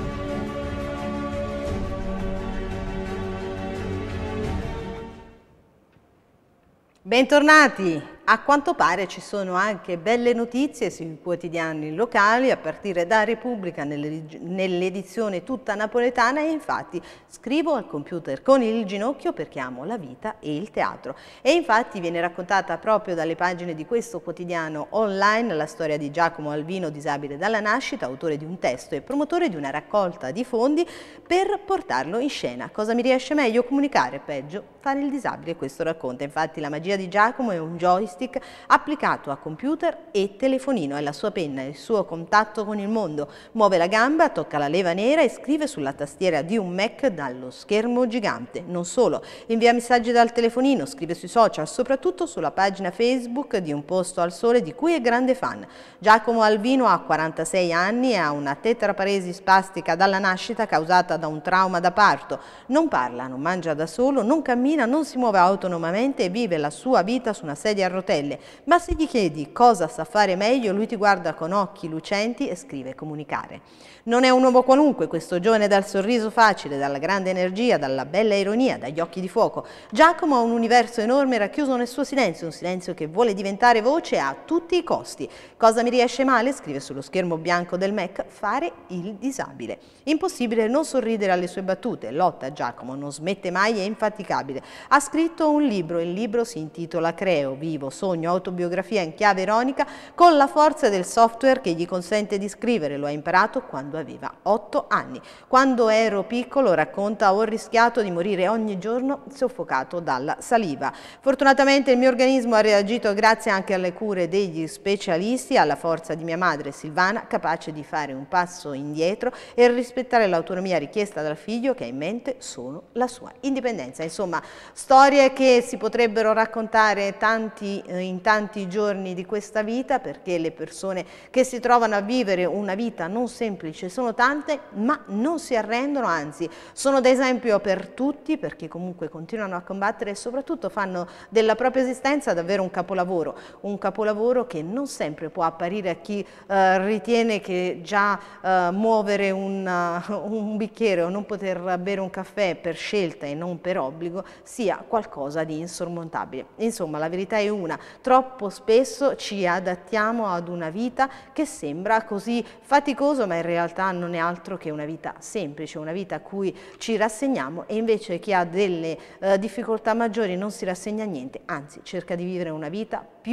Bentornati! A quanto pare ci sono anche belle notizie sui quotidiani locali, a partire da Repubblica nell'edizione tutta napoletana, e infatti scrivo al computer con il ginocchio perché amo la vita e il teatro. E infatti viene raccontata proprio dalle pagine di questo quotidiano online la storia di Giacomo Alvino, disabile dalla nascita, autore di un testo e promotore di una raccolta di fondi per portarlo in scena. Cosa mi riesce meglio? Comunicare, peggio fare il disabile, questo racconta. Infatti la magia di Giacomo è un joystick applicato a computer e telefonino, è la sua penna, il suo contatto con il mondo. Muove la gamba, tocca la leva nera e scrive sulla tastiera di un Mac dallo schermo gigante. Non solo, invia messaggi dal telefonino, scrive sui social, soprattutto sulla pagina Facebook di Un Posto al Sole, di cui è grande fan. Giacomo Alvino ha quarantasei anni e ha una tetraparesi spastica dalla nascita causata da un trauma da parto. Non parla, non mangia da solo, non cammina, non si muove autonomamente e vive la sua vita su una sedia a rotelle. Ma se gli chiedi cosa sa fare meglio, lui ti guarda con occhi lucenti e scrive comunicare. Non è un uomo qualunque questo giovane dal sorriso facile, dalla grande energia, dalla bella ironia, dagli occhi di fuoco. Giacomo ha un universo enorme racchiuso nel suo silenzio, un silenzio che vuole diventare voce a tutti i costi. Cosa mi riesce male? Scrive sullo schermo bianco del Mac, fare il disabile. Impossibile non sorridere alle sue battute. Lotta Giacomo, non smette mai, è infaticabile. Ha scritto un libro, il libro si intitola Creo, vivo, sogno, autobiografia in chiave ironica, con la forza del software che gli consente di scrivere. Lo ha imparato quando aveva otto anni. Quando ero piccolo, racconta, ho rischiato di morire ogni giorno soffocato dalla saliva. Fortunatamente il mio organismo ha reagito grazie anche alle cure degli specialisti, alla forza di mia madre Silvana, capace di fare un passo indietro e rispettare l'autonomia richiesta dal figlio che ha in mente solo la sua indipendenza. Insomma, storie che si potrebbero raccontare tanti, eh, in tanti giorni di questa vita, perché le persone che si trovano a vivere una vita non semplice sono tante, ma non si arrendono, anzi sono d'esempio per tutti, perché comunque continuano a combattere e soprattutto fanno della propria esistenza davvero un capolavoro, un capolavoro che non sempre può apparire a chi eh, ritiene che già eh, muovere un, uh, un bicchiere o non poter bere un caffè per scelta e non per obbligo sia qualcosa di insormontabile. Insomma, la verità è una: troppo spesso ci adattiamo ad una vita che sembra così faticosa, ma in realtà non è altro che una vita semplice, una vita a cui ci rassegniamo, e invece chi ha delle eh, difficoltà maggiori non si rassegna a niente, anzi cerca di vivere una vita più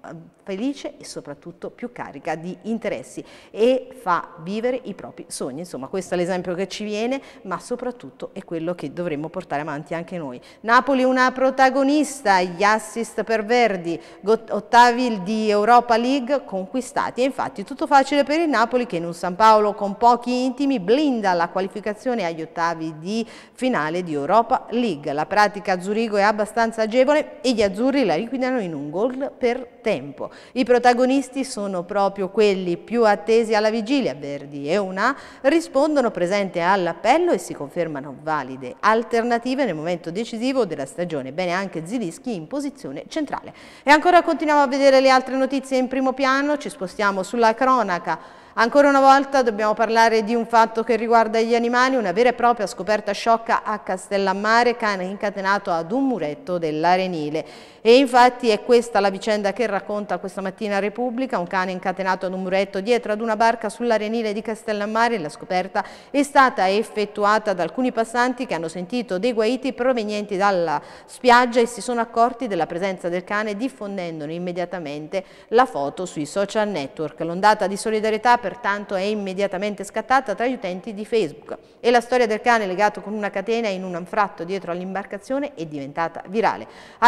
felice e soprattutto più carica di interessi e fa vivere i propri sogni. Insomma, questo è l'esempio che ci viene, ma soprattutto è quello che dovremmo portare avanti anche noi. Napoli una protagonista, gli assist per Verdi, ottavi di Europa League conquistati e infatti tutto facile per il Napoli che in un San Paolo con pochi intimi blinda la qualificazione agli ottavi di finale di Europa League. La pratica a Zurigo è abbastanza agevole e gli azzurri la liquidano in un gol per tempo. I protagonisti sono proprio quelli più attesi alla vigilia. Verdi e Una rispondono presente all'appello e si confermano valide alternative nel momento decisivo della stagione. Bene anche Zilischi in posizione centrale. E ancora continuiamo a vedere le altre notizie in primo piano, ci spostiamo sulla cronaca. Ancora una volta dobbiamo parlare di un fatto che riguarda gli animali, una vera e propria scoperta sciocca a Castellammare, cane incatenato ad un muretto dell'arenile. E infatti è questa la vicenda che racconta questa mattina Repubblica, un cane incatenato ad un muretto dietro ad una barca sull'arenile di Castellammare. La scoperta è stata effettuata da alcuni passanti che hanno sentito dei guaiti provenienti dalla spiaggia e si sono accorti della presenza del cane diffondendone immediatamente la foto sui social network. L'ondata di solidarietà pertanto è immediatamente scattata tra gli utenti di Facebook e la storia del cane legato con una catena in un anfratto dietro all'imbarcazione è diventata virale.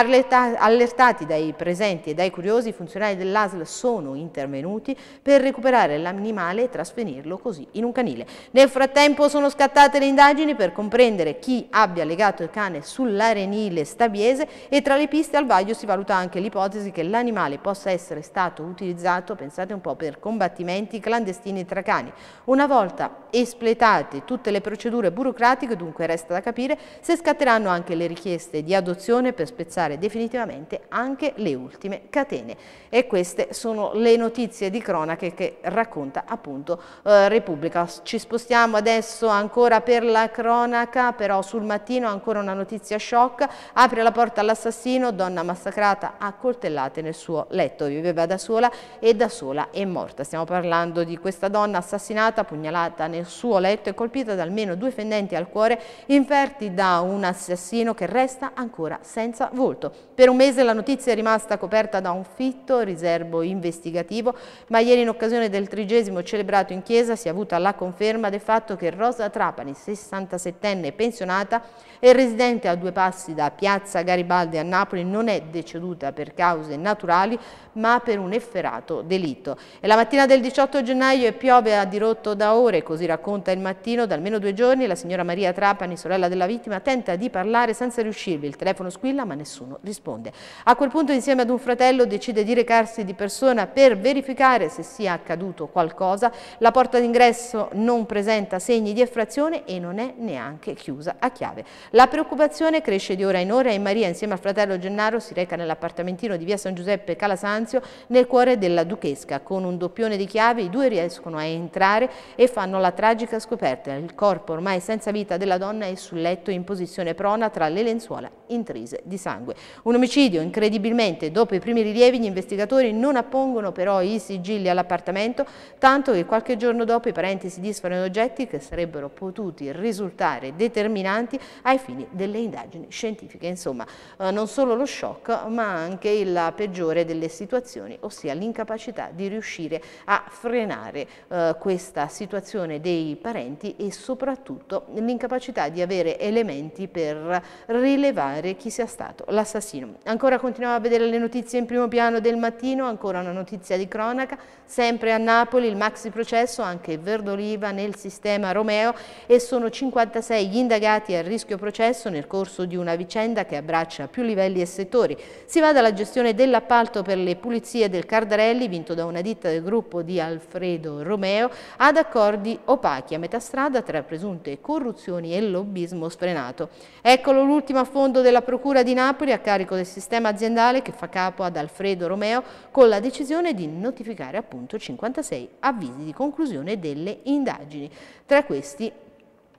Allertati dai presenti e dai curiosi, i funzionari dell'A S L sono intervenuti per recuperare l'animale e trasferirlo così in un canile. Nel frattempo sono scattate le indagini per comprendere chi abbia legato il cane sull'arenile stabiese e tra le piste al vaglio si valuta anche l'ipotesi che l'animale possa essere stato utilizzato, pensate un po', per combattimenti clandestini tra cani. Una volta espletate tutte le procedure burocratiche, dunque resta da capire se scatteranno anche le richieste di adozione per spezzare definitivamente anche le ultime catene. E queste sono le notizie di cronache che racconta appunto eh, Repubblica. Ci spostiamo adesso ancora per la cronaca, però sul Mattino ancora una notizia shock. Apre la porta all'assassino, donna massacrata a coltellate nel suo letto. Viveva da sola e da sola è morta. Stiamo parlando di questa donna assassinata, pugnalata nel suo letto e colpita da almeno due fendenti al cuore inferti da un assassino che resta ancora senza volto. Per un mese la notizia è rimasta coperta da un fitto riservo investigativo, ma ieri in occasione del trigesimo celebrato in chiesa si è avuta la conferma del fatto che Rosa Trapani, sessantasettenne pensionata e residente a due passi da Piazza Garibaldi a Napoli, non è deceduta per cause naturali ma per un efferato delitto. E la mattina del diciotto gennaio e piove a dirotto da ore, così racconta il Mattino. Da almeno due giorni la signora Maria Trapani, sorella della vittima, tenta di parlare senza riuscirvi. Il telefono squilla ma nessuno risponde. A quel punto insieme ad un fratello decide di recarsi di persona per verificare se sia accaduto qualcosa. La porta d'ingresso non presenta segni di effrazione e non è neanche chiusa a chiave. La preoccupazione cresce di ora in ora e Maria insieme al fratello Gennaro si reca nell'appartamentino di via San Giuseppe Calasanzio nel cuore della Duchesca. Con un doppione di chiave i due riescono a entrare e fanno la tragica scoperta. Il corpo ormai senza vita della donna è sul letto in posizione prona tra le lenzuola intrise di sangue. Un omicidio. Incredibilmente, dopo i primi rilievi, gli investigatori non appongono però i sigilli all'appartamento, tanto che qualche giorno dopo i parenti si disfano in oggetti che sarebbero potuti risultare determinanti ai fini delle indagini scientifiche. Insomma, eh, non solo lo shock, ma anche il peggiore delle situazioni, ossia l'incapacità di riuscire a frenare eh, questa situazione dei parenti e soprattutto l'incapacità di avere elementi per rilevare chi sia stato l'assassino. Ancora continuiamo a vedere le notizie in primo piano del Mattino, ancora una notizia di cronaca, sempre a Napoli il maxi processo, anche Verdoliva nel sistema Romeo e sono cinquantasei gli indagati a rischio processo nel corso di una vicenda che abbraccia più livelli e settori. Si va dalla gestione dell'appalto per le pulizie del Cardarelli, vinto da una ditta del gruppo di Alfredo Romeo, ad accordi opachi a metà strada tra presunte corruzioni e lobbismo sfrenato. Eccolo l'ultimo affondo della Procura di Napoli a carico del sistema aziendale che fa capo ad Alfredo Romeo con la decisione di notificare appunto cinquantasei avvisi di conclusione delle indagini. Tra questi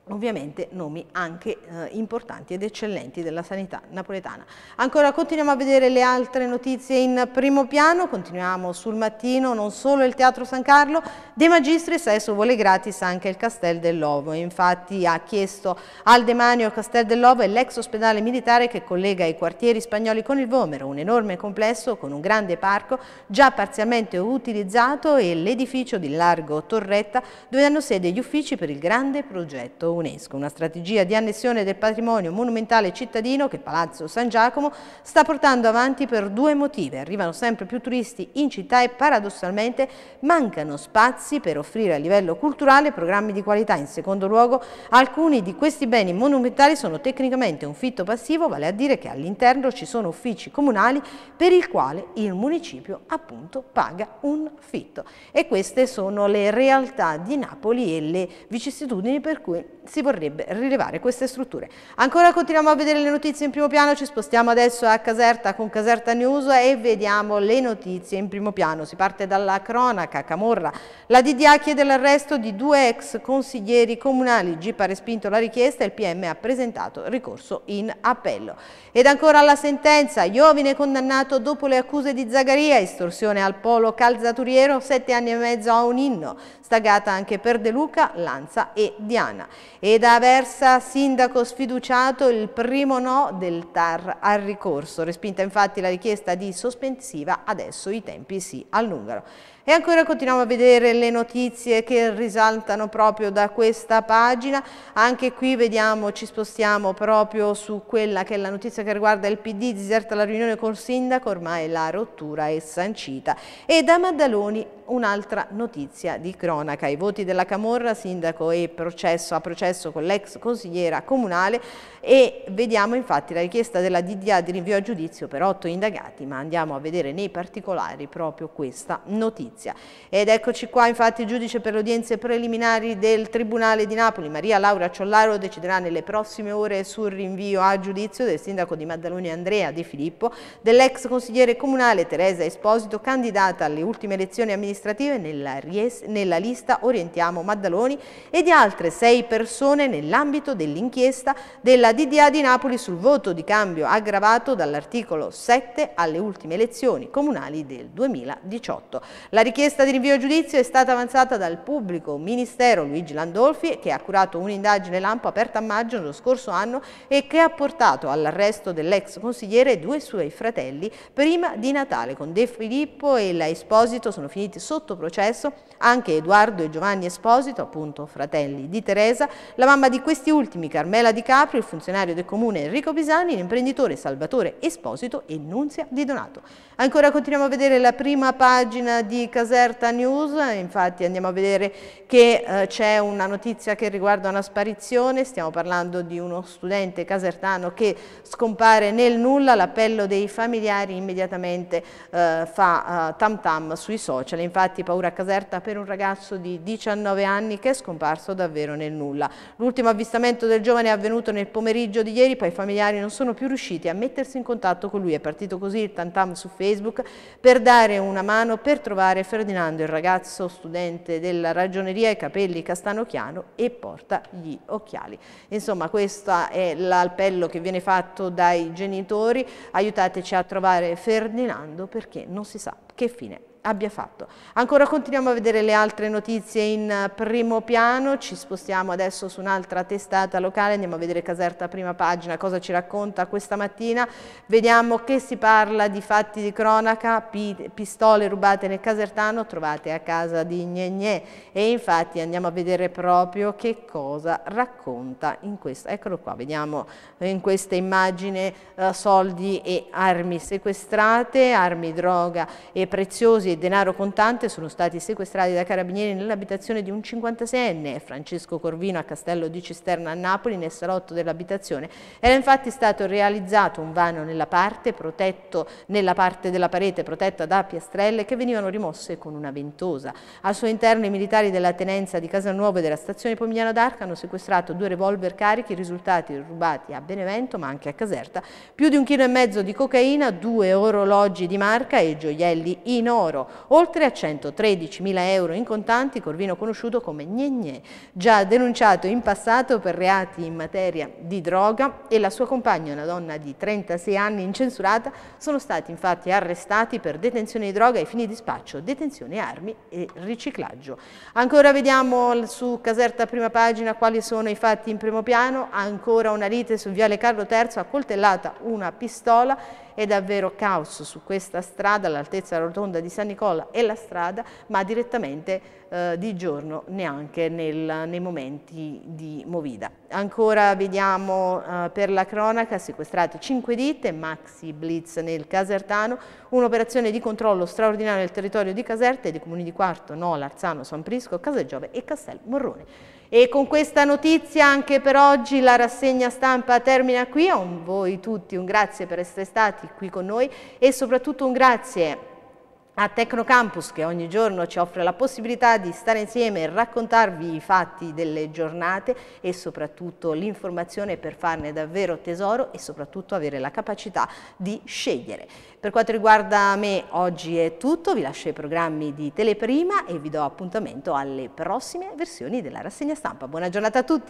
ovviamente nomi anche eh, importanti ed eccellenti della sanità napoletana. Ancora continuiamo a vedere le altre notizie in primo piano, continuiamo sul Mattino, non solo il Teatro San Carlo, De Magistris adesso vuole gratis anche il Castel dell'Ovo, infatti ha chiesto al demanio Castel dell'Ovo è l'ex ospedale militare che collega i quartieri spagnoli con il Vomero, un enorme complesso con un grande parco già parzialmente utilizzato e l'edificio di largo Torretta dove hanno sede gli uffici per il grande progetto UNESCO, una strategia di annessione del patrimonio monumentale cittadino che Palazzo San Giacomo sta portando avanti per due motivi. Arrivano sempre più turisti in città e paradossalmente mancano spazi per offrire a livello culturale programmi di qualità. In secondo luogo, alcuni di questi beni monumentali sono tecnicamente un fitto passivo, vale a dire che all'interno ci sono uffici comunali per il quale il municipio appunto paga un fitto. E queste sono le realtà di Napoli e le vicissitudini per cui si vorrebbe rilevare queste strutture. Ancora continuiamo a vedere le notizie in primo piano, ci spostiamo adesso a Caserta con Caserta News e vediamo le notizie in primo piano. Si parte dalla cronaca, Camorra, la D D A chiede l'arresto di due ex consiglieri comunali, il G I P ha respinto la richiesta e il P M ha presentato ricorso in appello. Ed ancora la sentenza, Iovine condannato dopo le accuse di Zagaria, estorsione al polo calzaturiero, sette anni e mezzo a un inno, stagata anche per De Luca, Lanza e Diana. Ed Aversa, sindaco sfiduciato, il primo no del T A R al ricorso. Respinta infatti la richiesta di sospensiva, adesso i tempi si allungano. E ancora continuiamo a vedere le notizie che risaltano proprio da questa pagina. Anche qui vediamo, ci spostiamo proprio su quella che è la notizia che riguarda il P D, diserta la riunione col sindaco, ormai la rottura è sancita. E da Maddaloni un'altra notizia di cronaca, i voti della Camorra, sindaco e processo, a processo con l'ex consigliera comunale e vediamo infatti la richiesta della D D A di rinvio a giudizio per otto indagati, ma andiamo a vedere nei particolari proprio questa notizia. Ed eccoci qua, infatti il giudice per le udienze preliminari del Tribunale di Napoli, Maria Laura Ciollaro, deciderà nelle prossime ore sul rinvio a giudizio del sindaco di Maddaloni Andrea De Filippo, dell'ex consigliere comunale Teresa Esposito, candidata alle ultime elezioni amministrative nella, nella lista Orientiamo Maddaloni, e di altre sei persone nell'ambito dell'inchiesta della D D A di Napoli sul voto di cambio aggravato dall'articolo sette alle ultime elezioni comunali del duemiladiciotto. La richiesta di rinvio a giudizio è stata avanzata dal pubblico ministero Luigi Landolfi, che ha curato un'indagine lampo aperta a maggio dello scorso anno e che ha portato all'arresto dell'ex consigliere e due suoi fratelli prima di Natale. Con De Filippo e la Esposito sono finiti sotto processo anche Edoardo e Giovanni Esposito, appunto fratelli di Teresa, la mamma di questi ultimi Carmela Di Caprio, il funzionario del comune Enrico Pisani, l'imprenditore Salvatore Esposito e Nunzia Di Donato. Ancora continuiamo a vedere la prima pagina di Caserta News, infatti andiamo a vedere che eh, c'è una notizia che riguarda una sparizione, stiamo parlando di uno studente casertano che scompare nel nulla, l'appello dei familiari immediatamente eh, fa uh, tam tam sui social, infatti paura a Caserta per un ragazzo di diciannove anni che è scomparso davvero nel nulla. L'ultimo avvistamento del giovane è avvenuto nel pomeriggio di ieri, poi i familiari non sono più riusciti a mettersi in contatto con lui, è partito così il tam tam su Facebook per dare una mano per trovare Ferdinando, il ragazzo studente della ragioneria, i capelli castano chiaro e porta gli occhiali. Insomma, questo è l'appello che viene fatto dai genitori: aiutateci a trovare Ferdinando perché non si sa che fine abbia fatto. Ancora continuiamo a vedere le altre notizie in primo piano, ci spostiamo adesso su un'altra testata locale, andiamo a vedere Caserta prima pagina, cosa ci racconta questa mattina. Vediamo che si parla di fatti di cronaca, pi pistole rubate nel Casertano trovate a casa di Gnegnè, e infatti andiamo a vedere proprio che cosa racconta in questa, eccolo qua, vediamo in questa immagine eh, soldi e armi sequestrate, armi, droga e preziosi e denaro contante sono stati sequestrati dai carabinieri nell'abitazione di un cinquantaseienne, Francesco Corvino, a Castello di Cisterna a Napoli, nel salotto dell'abitazione. Era infatti stato realizzato un vano nella parte, protetto, nella parte della parete protetta da piastrelle che venivano rimosse con una ventosa. Al suo interno i militari della tenenza di Casalnuovo e della stazione Pomigliano d'Arco hanno sequestrato due revolver carichi risultati rubati a Benevento ma anche a Caserta, più di un chilo e mezzo di cocaina, due orologi di marca e gioielli in oro. oltre a centotredicimila euro in contanti, Corvino conosciuto come Gne Gne, già denunciato in passato per reati in materia di droga, e la sua compagna, una donna di trentasei anni incensurata, sono stati infatti arrestati per detenzione di droga ai fini di spaccio, detenzione armi e riciclaggio. Ancora vediamo su Caserta prima pagina quali sono i fatti in primo piano. Ancora una lite su viale Carlo terzo, accoltellata una pistola. È davvero caos su questa strada all'altezza della rotonda di San Nicola e la strada, ma direttamente eh, di giorno neanche nel, nei momenti di movida. Ancora vediamo eh, per la cronaca sequestrate cinque ditte, maxi blitz nel Casertano, un'operazione di controllo straordinario del territorio di Caserta e dei comuni di Quarto, Nola, Arzano, San Prisco, Casagiove e Castel Morrone. E con questa notizia anche per oggi la rassegna stampa termina qui. A voi tutti un grazie per essere stati qui con noi e soprattutto un grazie a Tecnocampus, che ogni giorno ci offre la possibilità di stare insieme e raccontarvi i fatti delle giornate e soprattutto l'informazione per farne davvero tesoro e soprattutto avere la capacità di scegliere. Per quanto riguarda me oggi è tutto, vi lascio i programmi di Teleprima e vi do appuntamento alle prossime versioni della rassegna stampa. Buona giornata a tutti!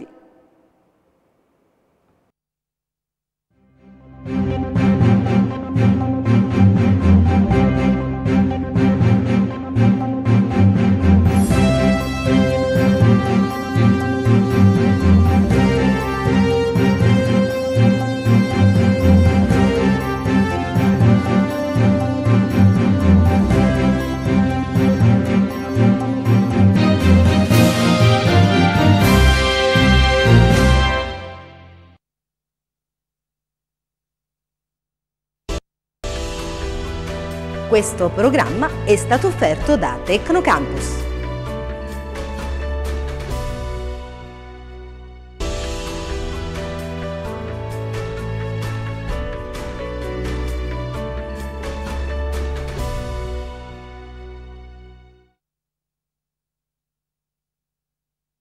Questo programma è stato offerto da Tecnocampus.